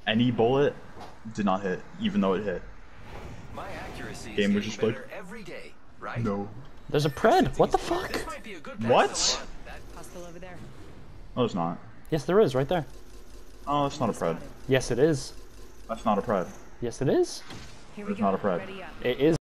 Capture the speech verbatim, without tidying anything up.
Any bullet did not hit, even though it hit. My accuracy Game is was just getting like, better every day, right? no. There's a pred. What the fuck? This might be a good What? Hostile over there. No, it's not. Yes, there is right there. Oh, that's not a pred. Yes, it is. That's not a pred. Yes, it is. Here we It's go. not a pred. Ready up. It is.